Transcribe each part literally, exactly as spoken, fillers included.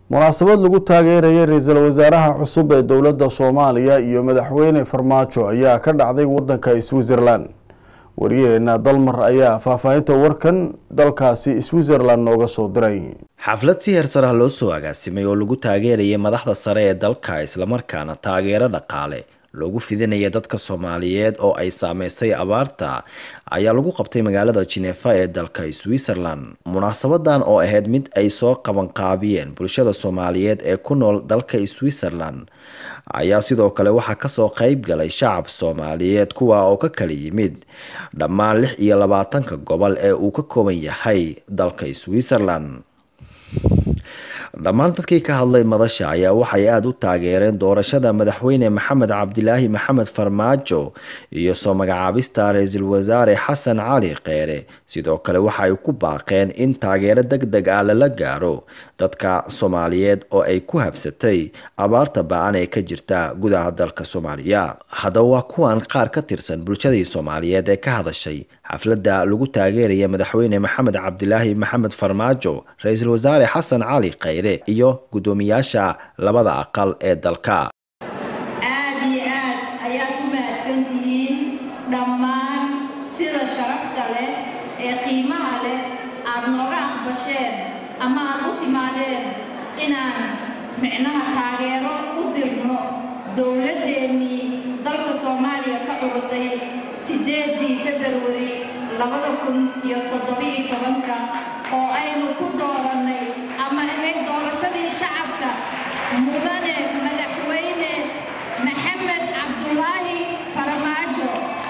munaasabad lagu taageerayay ra'iisul wasaaraha cusub ee dowladda Soomaaliya iyo madaxweyne Farmaajo ayaa ka dhacday wadanka Switzerland. Wariyeena Dalmar ayaa faahfaahinta warkan dalkaasi Switzerland nooga soo diray. xaflad si heersar ah loo soo agaasimay oo lagu taageerayay madaxda sare ee dalka isla markaana taageero dhaqaale loogu fidinaya dadka Soomaaliyeed oo ay saameysay abaarta ayaa lagu qabtay magaalada Geneva ee dalka Switzerland. Munaasabadan oo ahayd mid ay soo qaban qaabiyeen bulshada Soomaaliyeed ee ku nool dalka Switzerland ayaa sidoo kale waxa ka soo qayb galay shacab Soomaaliyeed kuwa oo ka kala yimid dhammaan lix iyo labaatanka gobol ee uu ka kooban yahay dalka Switzerland. dhammaan dadkii ka hadlay madasha ayaa waxay aad u taageereen doorashada madaxweyne Maxamed Cabdilaahi Maxamed Farmaajo iyo soo magacaabista ra'iisul wasaare Xasan Cali Kheyre. sidoo kale waxa ay ku baaqeen in taageero degdeg ah la gaaro dadka Soomaaliyeed oo ay ku habsatay abaarta ba'an ee ka jirta gudaha dalka Soomaaliya. haddaba waa kuwan qaar ka tirsan bulshadii Soomaaliyeed ee ka hadashay xafladda lagu taageeraya madaxweyne Maxamed Cabdilaahi Maxamed Farmaajo, ra'iisul wasaare Xasan Cali Kheyre iyo gudoomiyaasha labada aqal ee dalka. aad iyo aad ayaad u mahadsantihiin dhammaan sida sharafta leh ee qiimaha leh aad nooga aqbasheen ama aad u timaadeen inaan micnaha taageero u dirno dowladeennii dalka Soomaaliya ka curutay sideedii February labada kun iyo toddoba iyo tobanka oo aynu ku dooranay ama ahayd doorashadii shacabka mudane madaxweyne Maxamed Cabdilaahi Farmaajo.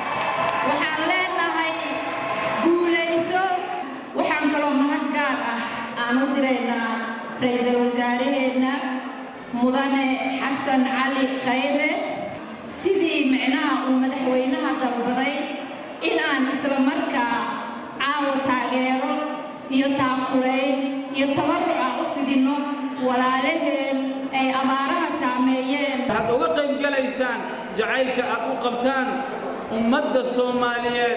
waxaan leenahay guuleyso. waxaan kaloo mahad gaar ah aan u diraynaa ra'iisul wasaareheena mudane Xasan Cali Kheyre sidii micnaha uu madaxweynaha dalbaday in aan isla markaa caawa taageero iyo taakuleyn iyo tabaruc u fidino walaalaheen ay abaaraha saameeyeen. waxaad uga qayb galaysaan jacaylka aad u qabtaan ummadda Soomaaliyeed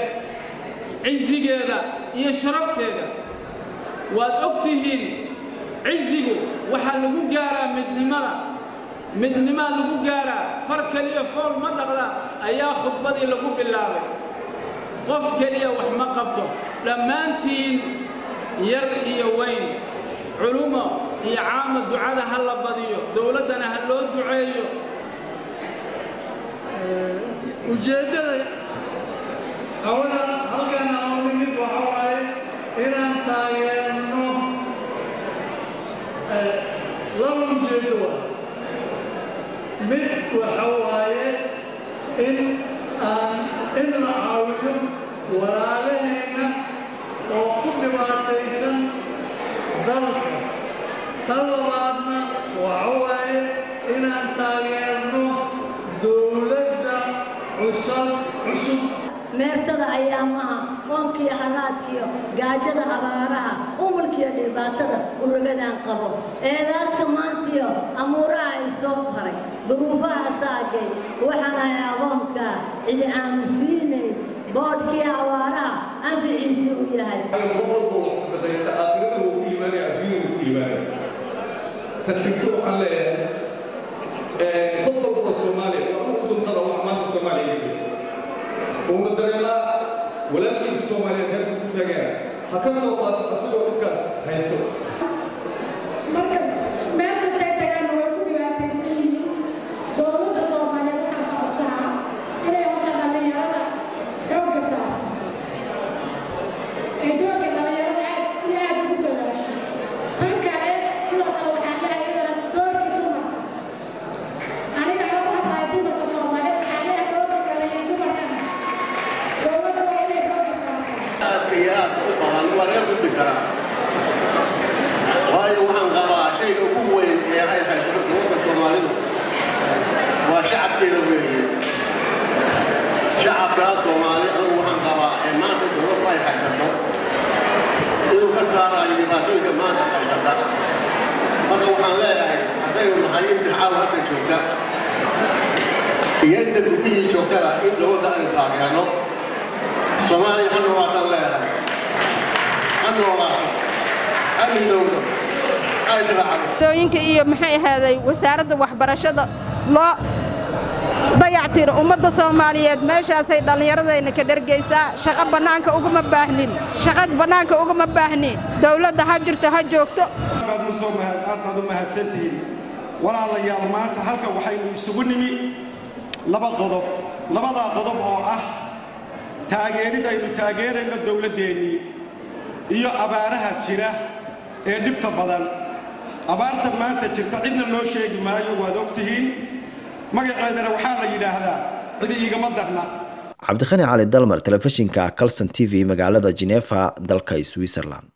cizigeeda iyo sharafteeda. waad ogtihiin cizigu waxaa lagu gaaraa midnimada midnima lagu gaaraa far kaliya fool ma dhaqda ayaa khudbadii lagu bilaabay. qof kaliya wax ma qabto. dhammaantiin yar iyo weyn culumo iyo caama ducada ha la badiyo, dowladana ha loo duceeyo. ujeedada awala halkan aan u nimid waxa waaye inaan taageerno laba ujeedo waa mid waxa waaye in aan in la caawiyo walaalaheena oo ku dhibaataysan dalka. tan labaadna waxa waaye inaan taageerno dowladda cusub cusub meertada ayaamaha qoonkiyo haraadkiyo gaajada abaaraha umulkiyo dhibaatada urugadaan qabo eedaadka maantiyo amuuraha ay soo haray duruufaha saagay waxaan ahay aqoonka cidi aamusiinay boodhkii abaaraha anficiisi u yahay. qof walba wax sadaqaysta aakhirada wuu ku liibaanaya adduunyada wuu ku liibaanaya. tan xigto waxaan leeyahay qof walba oo Soomaaliya waa ugu duntada wax maanta Soomaaliya ka jira uuna dareemaa walaalkiisa Soomaaliyeed halka ku tagaan ha ka soo qaato asagoo dhulkaas haysto. marka meel kasta ay tagaan way ku dhibaataysan yihiin. dowladda Soomaaliyeed waxaan ka codsanaa inay horta dhalinyarada xoogga saarto ee doonka dhalinyarada aad iyo aad ugu dadaasho. tan kale sidoo kale waxaan leeyahay inaan doorkii dumarka aniga aan u hadlahay dumarka Soomaaliyeed waxaan leeyahay doorka kale iyo dumarkana dowladda waa inay xoogga saarto. aadka iyo aadka u badan waa laga gudbi karaa waayo waxaan qabaa shayga ugu weyn ee ay haysato dowladda Soomaalidu waa shacabkeeda weeye. shacabka Soomaali anigu waxaan qabaa ee maanta dowladda ay haysato inuu ka saarayo dhibaatooyinka maanta haysata. marka waxaan leeyahay haddaynu nahay inta caawa hadda joogta iyo inta gudihii joogtaba in dowladda aynu taageerno. Soomaaliya ha noolaataan leeyahay ha noolaato ha midowdo ha israacdo dooyinka iyo maxay ahaaday wasaaradda waxbarashada loo dayactir ummadda Soomaaliyeed meeshaasay dhalinyaradayna ka dhargeysaa shaqo banaanka uga ma baahnin shaqo banaanka uga ma baahnin dawladda ha jirto ha joogto aad ma soo mahad aad baad u mahadsantihiin walaalayaal maanta halka waxaynu isugu nimi laba qodob labada qodob oo ah taageerida aynu taageerayno dawladdeennii iyo abaaraha jira ee dhibta badan abaarta maanta jirta cidna loo sheegi maayo waad ogtihiin magaceedana waxaa la yidhaahdaa cidi igama darna cabdikhani cali dalmar telefishinka Kalson T V magaalada Geneva dalka Switzerland